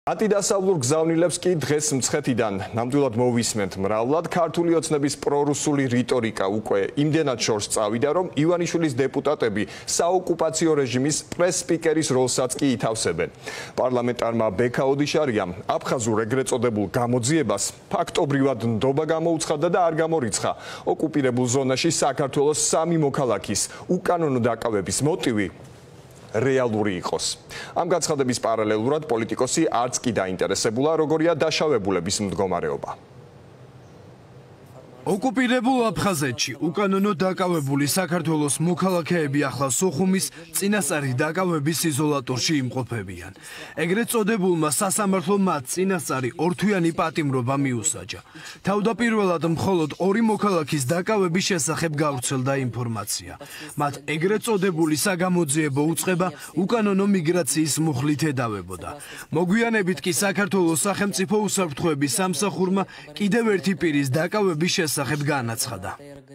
Антიდასავლურ გზავნილებს კი დღეს მცხეთიდან ნამდვილად მოვისმენთ მრავლად. ქართული ოცნების პრორუსული რიტორიკა უკვე იმდენად შორს წავიდა, რომ ივანიშვილის დეპუტატები საოკუპაციო რეჟიმის პრეს-სპიკერის როლსაც კი ითავსებენ. პარლამენტარმა ბექა ოდიშარიამ აფხაზურ ეგრეთ წოდებულ გამოძიებას ფაქტობრივად ნდობა გამოუცხადა და არ გამორიცხა. ოკუპირებულ ზონაში საქართველოს სამი მოქალაქის უკანონო დაკავების მოტივი რეალური იყოს. ამ განცხადების პარალელურად პოლიტიკოსი არც კი დაინტერესებულა, როგორია დაშავებულების მდგომარეობა. ოკუპირებულ აფხაზეთში უკანონო დაკავებული საქართველოს მოქალაქეები ახლა სოხუმის წინასწარი დაკავების იზოლატორში იმყოფებიან. ეგრეთ წოდებულმა სასამართლომ მათ წინასწარი ორთვიანი პატიმრობა მიუსაჯა. თავდაპირველად მხოლოდ ორი მოქალაქის დაკავების შესახებ გავრცელდა ინფორმაცია. მათ ეგრეთ წოდებული საგამოძიებო უწყება უკანონო მიგრაციის მუხლით ედავებოდა. მოგვიანებით კი საქართველოს სახელმწიფო უსაფრთხოების სამსახურმა კიდევ ერთი პირის დაკავების სახებ განაცხადა.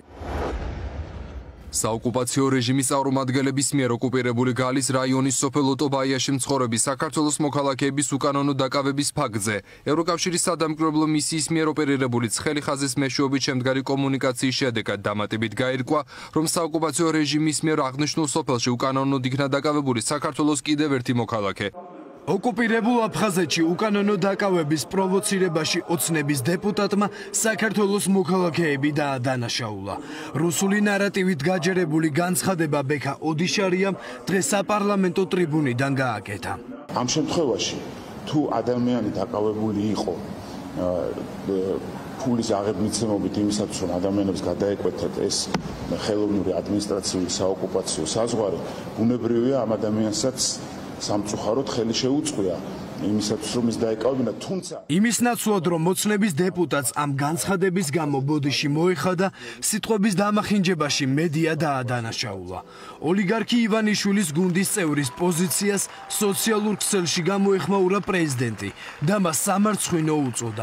საოკუპაციო რეჟიმის წარმომადგენლების მიერ ოკუპირებული გალის რაიონის სოფელ ოტობაიაში მცხოვრები საქართველოს მოქალაქეების უკანონო დაკავების ფაქტზე ევროკავშირის სადამკვირვებლო მისიის მიერ ოპერირებული ცხელი ხაზის მეშვეობით შემდგარი კომუნიკაციის შედეგად დამატებით გაირკვა, რომ საოკუპაციო რეჟიმის მიერ აღნიშნულ სოფელში უკანონოდ იქნა დაკავებული საქართველოს კიდევ ერთი მოქალაქე. ოკუპირებულ აფხაზეთში უკანონო დაკავების პროვოცირებაში ოცნების დეპუტატმა საქართველოს მოქალაქეები დაადანაშაულა. რუსული ნარატივით გაჯერებული განცხადება ბექა ოდიშარიამ დღეს საპარლამენტო ტრიბუნიდან გააკეთა. ამ შემთხვევაში თუ ადამიანი დაკავებული იყო ფულის აღებმიცემობით იმისათვის, რომ ადამიანებს გადაეკვეთათ ეს ხელოვნური ადმინისტრაციული საოკუპაციო საზღვარი, ბუნებრივია ამ ადამიანსაც სამწუხაროდ ხელი შეუწყია იმისათვის, რომ ის დაეკავებინა, თუმცა იმის ნაცვლად, რომ ოცნების დეპუტატს ამ განცხადების გამო ბოდიში მოეხადა, სიტყვების დამახინჯებაში მედია დაადანაშაულა. ოლიგარქი ივანიშვილის გუნდის წევრის პოზიციას სოციალურ ქსელში გამოეხმაურა პრეზიდენტი და მას სამარცხვინო უწოდა.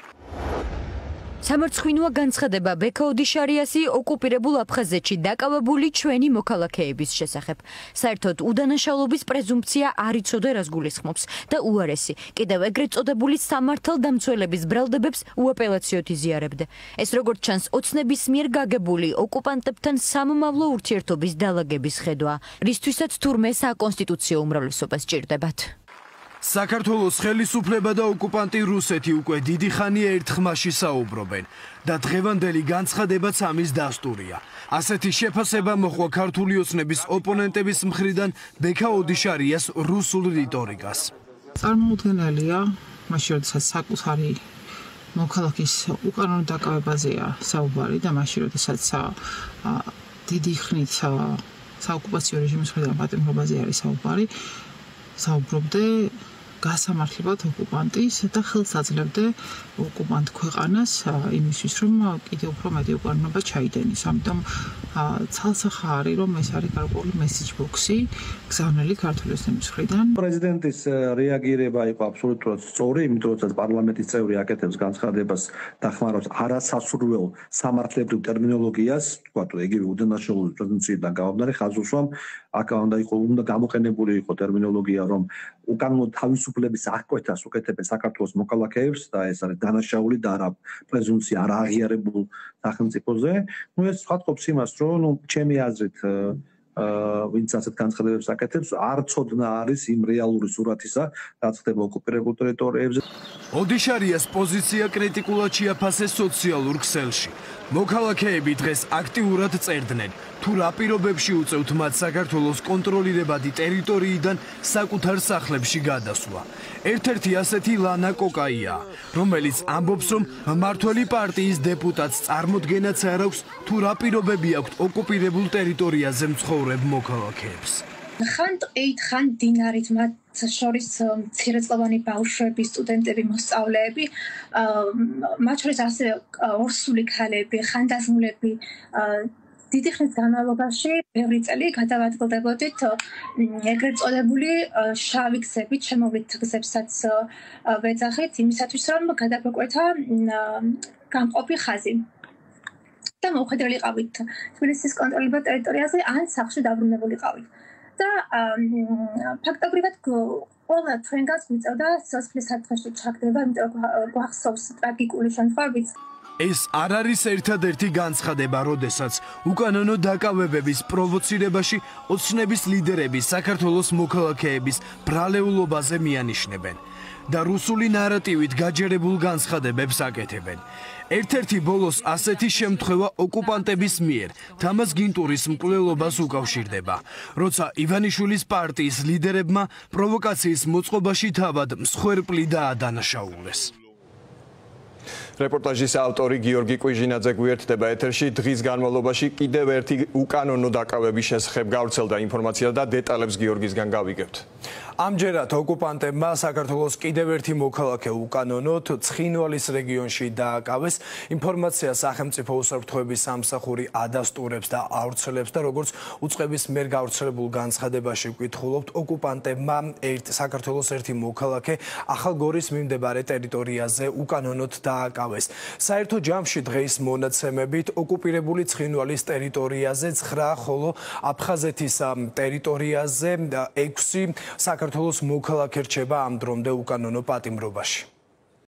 სამარცხვინოა განცხადება ბექა ოდიშარიასი ოკუპირებულ აფხაზეთში დაკავებული ჩვენი მოქალაქეების შესახებ. საერთოდ უდანაშაულობის პრეზუმპცია არ იცოდა, რას გულისხმობს და უარესი კიდევ ეგრეთ წოდებული სამართალდამცველების ბრალდებებს უაპელაციოდ იზიარებდა. ეს როგორც ჩანს ოცნების მიერ გაგებული ოკუპანტებთან სამომავლო ურთიერთობის დალაგების ხედვა, რისთვისაც თურმე საკონსტიტუციო უმრავლესობა სჭირდებათ. საქართველოს ხელისუფლება და ოკუპანტი რუსეთი უკვე დიდი ხანია ერთ ხმაში საუბრობენ და დღევანდელი განცხადებაც ამის დასტურია. ასეთი შეფასება მოჰყვა ქართული ოცნების ოპონენტების მხრიდან ბექა ოდიშარიას რუსულ რიტორიკას. წარმოუდგენელია, მაშინ როდესაც საკუთარი მოქალაქის უკანონო დაკავებაზეა საუბარი და მაშინ როდესაც დიდი ხნით საოკუპაციო რეჟიმის მხრიდან პატიმრობაზე არის საუბარი, საუბრობდე გასამართლებად ოკუპანტის და ხელს აძლევდე ოკუპანტ ქვეყანას იმისთვის, რომ კიდევ უფრო მეტი უკანონობა ჩაიდენის. ამიტომ ცალსახა არის, რომ ეს არის გარკვეული მესეჯ ბოქსი გზავნილი ქართული ოცნების მხრიდან. პრეზიდენტის რეაგირება იყო აბსოლუტურად სწორი, იმიტომ რომ პარლამენტის წევრი აკეთებს განცხადებას და ხმარობს არასასურველ სამართლებრივ ტერმინოლოგიას, თქვათ, იგივე უდანაშაულობის პრეზუმპციიდან გამომდინარე, ხაზოსვამ აქ უნდა გამოყენებული იყო ტერმინოლოგია, რომ უკანონო თავისუფლების აღკვეთას უკეთებენ საქართველოს მოქალაქეებს და ეს არის დანაშაული და არა პრეზუმპცია არ აღიარებულ სახელმწიფოზე. ეს ხატყოფს იმას, რომ ჩემი აზრით ვინც ასეთ განცხადებებს აკეთებს, არ ცოდნა არის იმ რეალური სურათისა, რაც ხდება ოკუპირებულ ტერიტორიებზე. ოდიშარიას პოზიცია კრიტიკულად შეაფასეს სოციალურ ქსელში. მოქალაქეები დღეს აქტიურად წერდნენ, თუ რა პირობებში უწევთ მათ საქართველოს კონტროლირებადი ტერიტორიიდან საკუთარ სახლებში გადასვლა. ერთ-ერთი ასეთი ლანა კოკაია, რომელიც ამბობს, რომ მმართველი პარტიის დეპუტატს წარმოდგენაც არ აქვს, თუ რა პირობები აქვთ ოკუპირებულ ტერიტორიაზე მცხოვრებ მოქალაქეებს. ხან ტყით, ხან დინარით, მათ შორის მცირეწლოვანი ბავშვები, სტუდენტები, მოსწავლეები, მათ შორის ასევე ორსული ქალები, ხანდაზმულები, დიდი ხნის განმავლობაში ბევრი წელი გადავადგილდებოდით ეგრეთ წოდებული შავი გზებით, შემოვლით გზებსაც ვეძახით იმისათვის, რომ გადაგვეკვეთა გამყოფი ხაზი. და მოუხედავთ თბილისის კონტროლირებულ ტერიტორიაზე ან სახლში დაბრუნებულიყავით. და ფაქტობრივად ყველა ჩვენგანს გვიწევდა სიცოცხლის საფრთხეში ჩაგდება, იმიტომ რომ გვახსოვს ტრაგიკული შემთხვევებიც. ეს არ არის ერთადერთი განცხადება, როდესაც უკანონო დაკავებების პროვოცირებაში ოცნების ლიდერები საქართველოს მოქალაქეების ბრალეულობაზე მიანიშნებენ და რუსული ნარატივით გაჯერებულ განცხადებებს აკეთებენ. ერთ-ერთი ბოლოს ასეთი შემთხვევა ოკუპანტების მიერ თამაზ გინტურის მკვლელობას უკავშირდება, როცა ივანიშვილის პარტიის ლიდერებმა პროვოკაციის მოწყობაში თავად მსხვერპლი დაადანაშაულეს. რეპორტაჟის ავტორი გიორგი კვიჟინაძე გვერდება ეთერში. დღის განმავლობაში კიდევ ერთი უკანონო დაკავების შესახებ გავრცელდა ინფორმაცია და დეტალებს გიორგისგან გავიგებთ. ამჯერად ოკუპანტებმა საქართველოს კიდევ ერთი მოქალაქე უკანონოდ ცხინვალის რეგიონში დააკავეს. ინფორმაცია სახელმწიფო უსაფრთხოების სამსახური ადასტურებს და ავრცელებს და როგორც უწყების მიერ გავრცელებულ განცხადებაში ვკითხულობთ, ოკუპანტებმა საქართველოს ერთი მოქალაქე ახალგორის მიმდებარე ტერიტორიაზე უკანონოდ დააკავეს. საერთო ჯამში დღეის მონაცემებით ოკუპირებული ცხინვალის ტერიტორიაზე 9, ხოლო აფხაზეთის ტერიტორიაზე 6 საქართველოს მოქალაქე რჩება ამ დრომდე უკანონო პატიმრობაში.